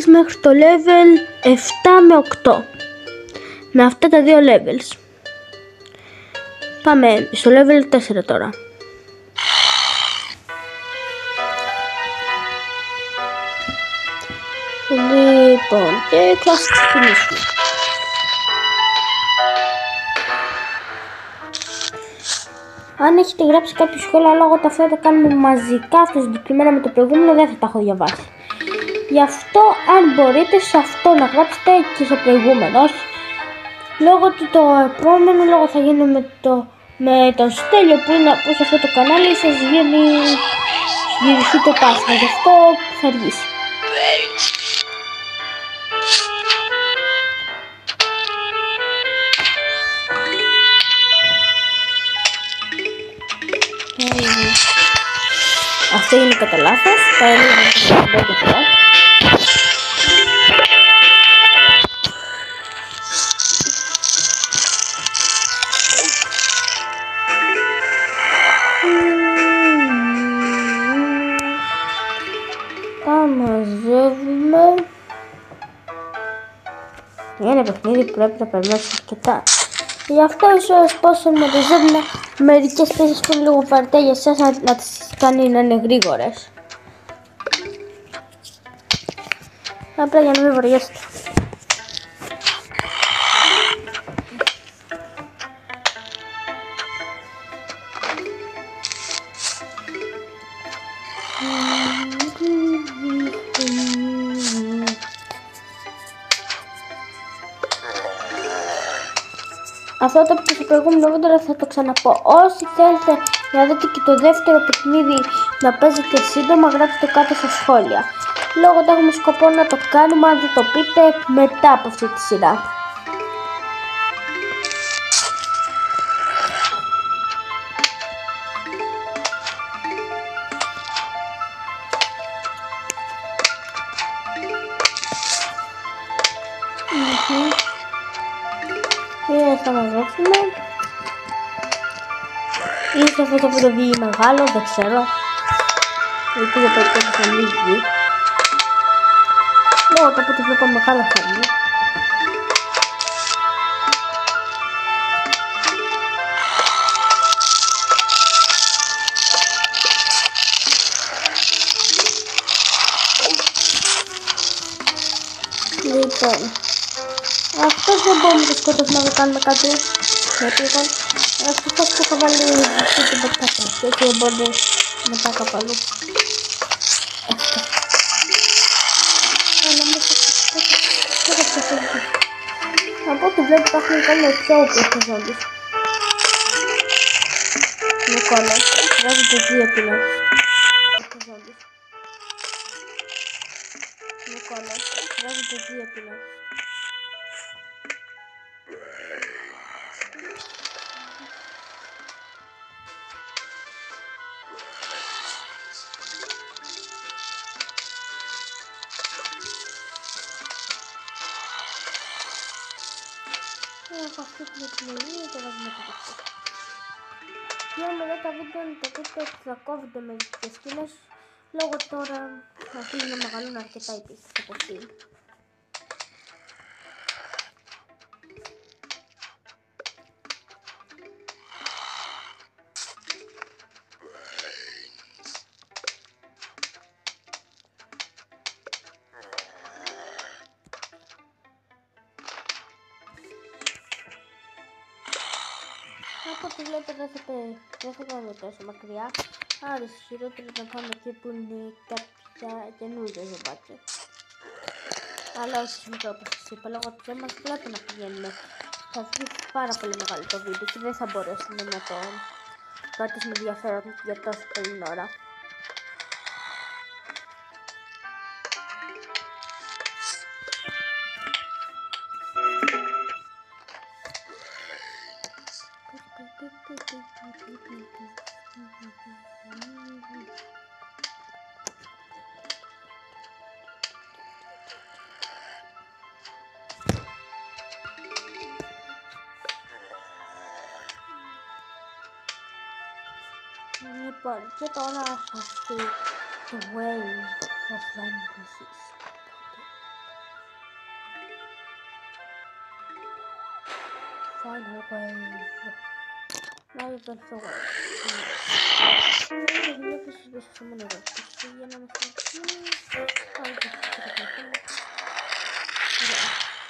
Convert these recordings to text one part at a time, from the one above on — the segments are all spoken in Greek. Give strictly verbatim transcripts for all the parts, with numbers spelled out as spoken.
φτάνεις μέχρι το level επτά με οκτώ. Με αυτά τα δύο levels. Πάμε στο level τέσσερα τώρα. Λοιπόν, και θα ξεκινήσουμε. Αν έχετε γράψει κάποιο σχόλιο, λόγω του αυτά τα κάνουμε μαζικά, αυτό συγκεκριμένα με το προηγούμενο δεν θα τα έχω διαβάσει. Γι' αυτό, αν μπορείτε, σε αυτό να γράψετε και στο προηγούμενο. Όχι, λόγω του το επόμενο, λόγω θα γίνει με, το, με τον Στέλιο που είναι από αυτό το κανάλι, σας γίνει γυριστεί το πάσμα. Γι' αυτό θα αργήσει. Αυτό είναι κατά λάθος, θα έλεγα να το πω αυτό. Τα μαζεύουμε. Για ένα παιχνίδι που πρέπει να περνάσει αρκετά. Γι' αυτό ίσως πόσο μαζεύουμε μερικές θέσεις που είναι λίγο βαρετά για εσάς να, να τις κάνει να είναι γρήγορες. Απλά για να μην βαριέστε. Αυτό το που στο προηγούμενο βίντεο θα το ξαναπώ. Όσοι θέλετε να δείτε και το δεύτερο παιχνίδι να παίζετε σύντομα, γράψτε το κάτω στα σχόλια. Λόγω ότι έχουμε σκοπό να το κάνουμε, αν δεν το πείτε, μετά από αυτή τη σειρά. Και θα μαζέψουμε. Ίσως αυτό το βγει μεγάλο, δεν ξέρω. Γιατί δεν πρέπει να θα λύγει. Λόγω το που το βλέπω μεγάλο θα βγει. Λοιπόν, αυτό δεν μπορούμε να το σκοτώσουμε να το κάνουμε κάτι. Γιατί ήταν ευτυχώς που έχω βάλει την πετάτα και έτσι δεν μπορεί να πάει κάπου αλλού. Από ό,τι βλέπω υπάρχουν κάνει πιο όπλες τα ζόμπις. Με κόλλα, βάζετε δύο τουλάχιστον. Με κόλλα, βάζετε δύο τουλάχιστον. Έχω αυτή την επιλογή και βάζουμε το δικό. Και μετά τα βίντεο να το πείτε ότι θα κόβονται με τις σκηνές. Λόγω τώρα θα αφήνει να μεγαλούν αρκετά οι πίστες από αυτήν. Από ό,τι βλέπετε δεν θα, δεν θα πάμε τόσο μακριά. Άρα χειρότερο να πάμε εκεί που είναι κάποια καινούργια ζωμπάκια. Αλλά όχι μικρό όπως σας είπα, λόγω ότι δεν μας βλέπω να πηγαίνουμε. Θα βγει πάρα πολύ μεγάλο το βίντεο και δεν θα μπορέσουμε να το κρατήσουμε ενδιαφέρον για τόσο πολύ ώρα. Λοιπόν, και τώρα θα έρθει το Wave of Fantasy. Final wave. Now you've been for wave. Δεν νιώθεις πίσω σε μόνο ερώτηση για να μας πει. Πάλι και θα καταφέρω. Ωραία.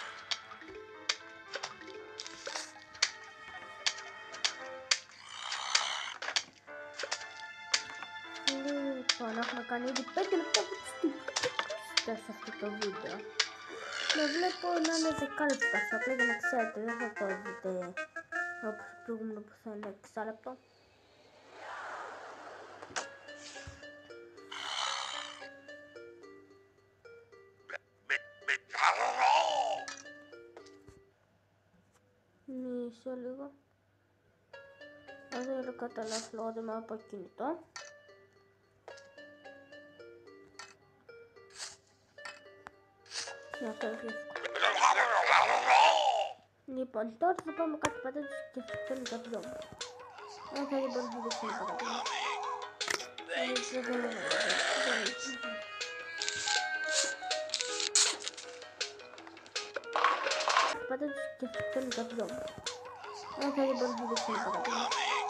Λοιπόν, έχουμε κάνει ήδη πέντε λεπτά από τις τύπες σε αυτό το βίντεο. Με βλέπω να είναι δέκα λεπτά, απλά για να ξέρετε, δεν θα το δείτε όπως το προηγούμενο που θα είναι έξι λεπτό. Μισό λίγο. Εδώ είναι κατά λάθος λόγω δεν είμαι από κινητό. Για αυτό είναι. Λοιπόν, τώρα θα πάμε κάτι πατάτες και θα φτιάξουμε τα δυο μου. Αν θα δεν μπορούμε να δείξουμε τα πατάτες. Πατάτες και θα φτιάξουμε τα δυο μου. Αν θα δεν μπορούμε να δείξουμε τα πατάτες.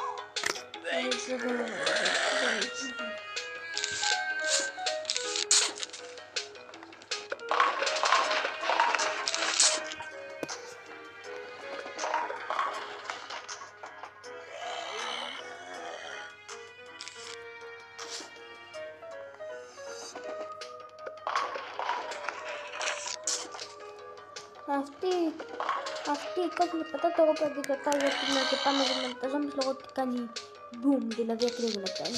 Αυτή, αυτή η κόκκινη πατάτα εγώ πρέπει να κάνω γιατί είναι αρκετά μαζεμένα τα ζόμπις λόγω ότι κάνει boom, δηλαδή ακριβώς να κάνει.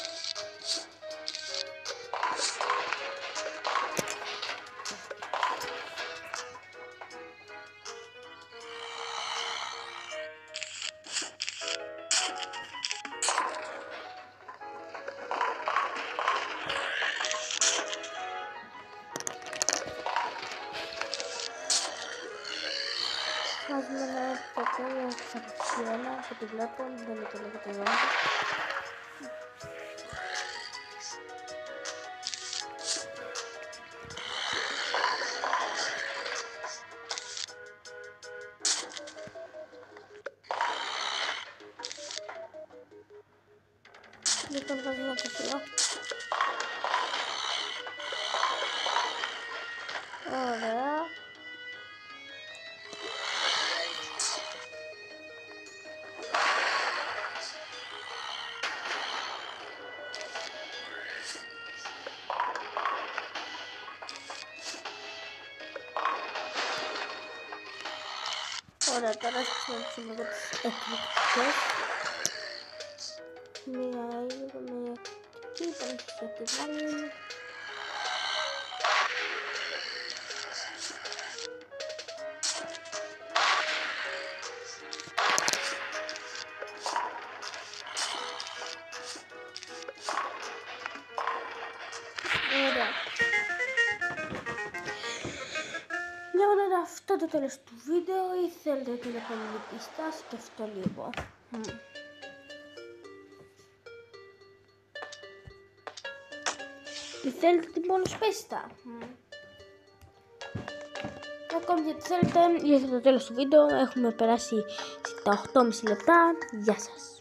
Βάζουμε ένα πετέλιο ξαπτιένα και τη βλέπω, δεν είναι το λόγο το δόντο. Λοιπόν, βάζουμε ένα πετέλιο. Ωραία. Ωραία, τώρα χρησιμοποιήσουμε λίγο τις εκπληκτικές. Μία είδα, μία εκπληκτική, πάμε σε τη βάλουμε. Ωραία. Λοιπόν, αυτό το τέλος του βίντεο ή θέλετε την επόμενη πίστα, σκεφτώ λίγο. Mm. Ή θέλετε την bonus πίστα. Mm. Ακόμη γιατί θέλετε, ήρθε το τέλος του βίντεο, έχουμε περάσει τα οκτώ και μισό λεπτά. Γεια σας.